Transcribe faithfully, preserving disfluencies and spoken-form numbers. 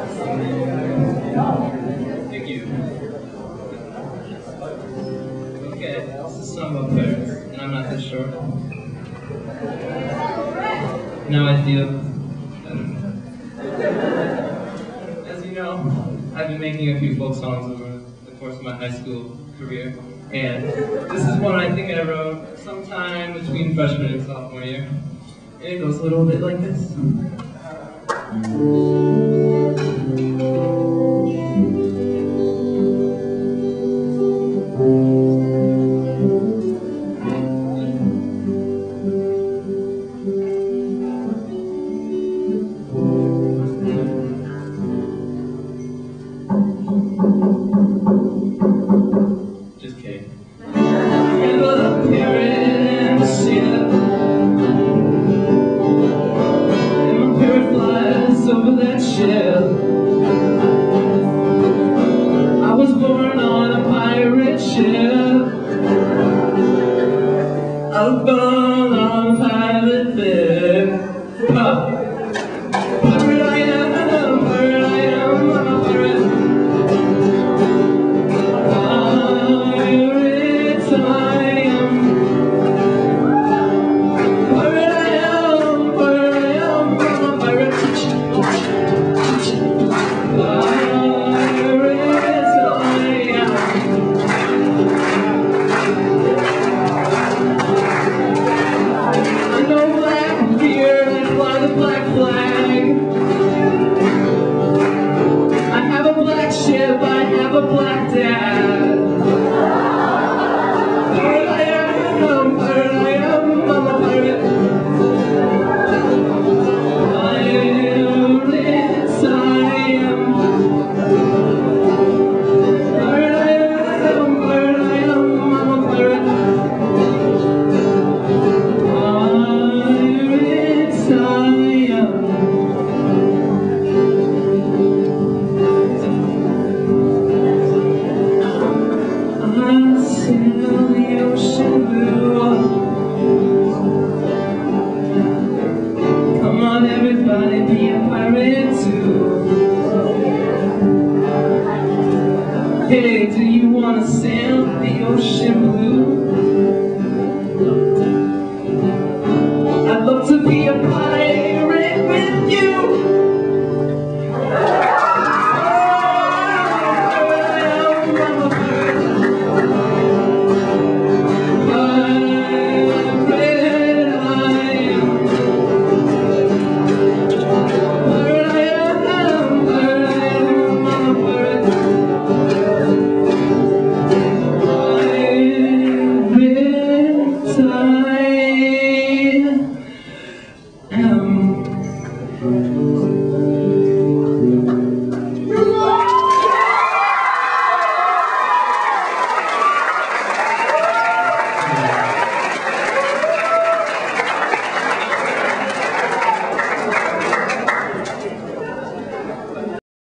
Thank you. Okay, this is a song about pirates, and I'm not that sure. Now I feel better. As you know, I've been making a few folk songs over the course of my high school career, and this is one I think I wrote sometime between freshman and sophomore year. And it goes a little bit like this. Just kidding. Remember the pirate and the ship, and my pirate flies over that ship. I was born on a pirate ship. I was born on a pirate ship. Huh. Pirate I am, pirate I am, I'm a pirate. A black dad. Pirate I am, pirate I am, I'm a pirate. Pirates I am. Pirate I am, pirate I am, I'm a pirate. Pirates I am. Sail the ocean blue. Come on everybody, be a pirate too. Hey, do you wanna sail?